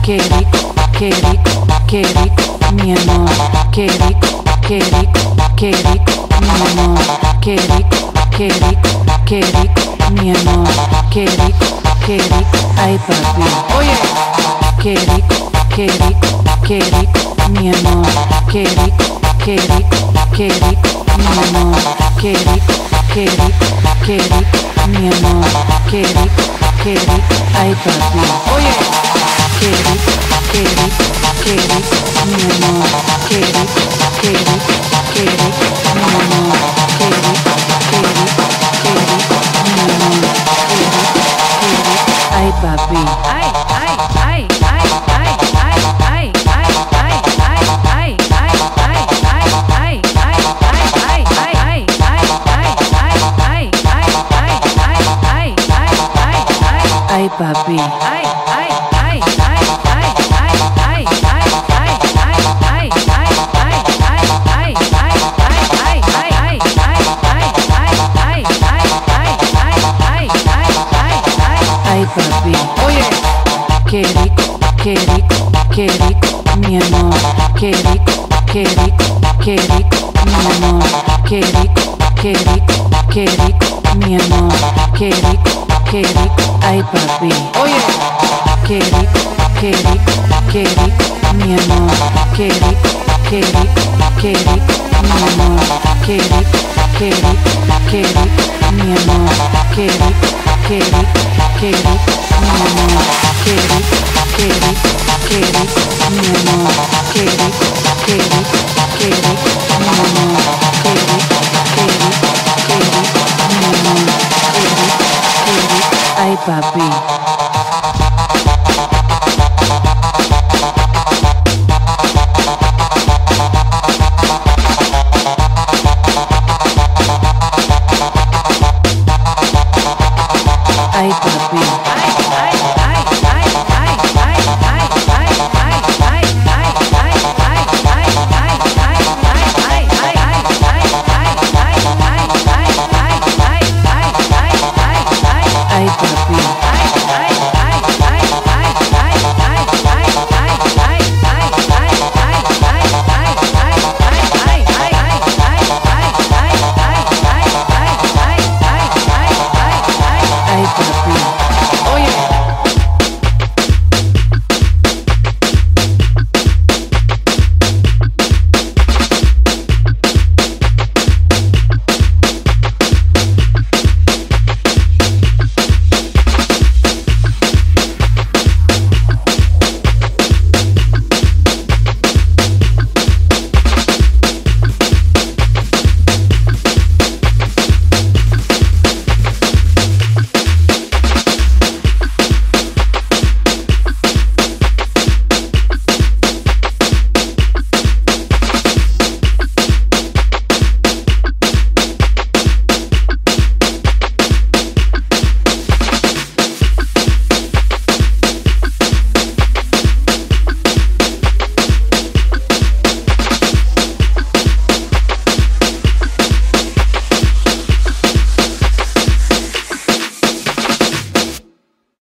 qué rico, qué rico, qué rico, mi amor, qué rico, qué rico, qué rico, mi amor, qué rico, qué rico, qué rico, mi amor, qué rico, qué rico, ay papi, oye, qué rico, qué rico, qué rico, mi amor, qué rico, qué rico, qué rico, mi amor, qué rico, qué rico, qué rico, mi amor, qué rico, qué rico, ay papi, oye, qué rico, qué rico, qué rico, mi amor, qué rico, qué rico, qué rico, mi amor, qué rico, qué rico, qué rico, mi amor, qué rico, qué rico, ay papi, ay, ay, ay, ay, ay, ay, ay, ay, ay, ay, ay, ay, ay, ay, ay, ay papi, ay, ay, ay, ay, ay, ay, ay, ay, ay, ay, ay, ay, ay papi, oye, qué rico, qué rico, qué rico, mi amor, qué rico, qué rico, qué rico, mi amor, qué rico, qué rico, qué rico, mi amor, qué rico, qué rico, ay papi, oye, qué rico, qué rico, qué rico, mi amor, qué rico, qué rico, qué rico, mi amor, qué rico, qué rico, qué rico, mi amor, qué rico, qué rico, qué rico, mi amor, qué rico, qué rico, qué rico, mi amor, qué rico, qué rico, qué rico, mi amor, qué rico, qué rico, qué rico, mi amor, qué rico, qué rico, ay papi.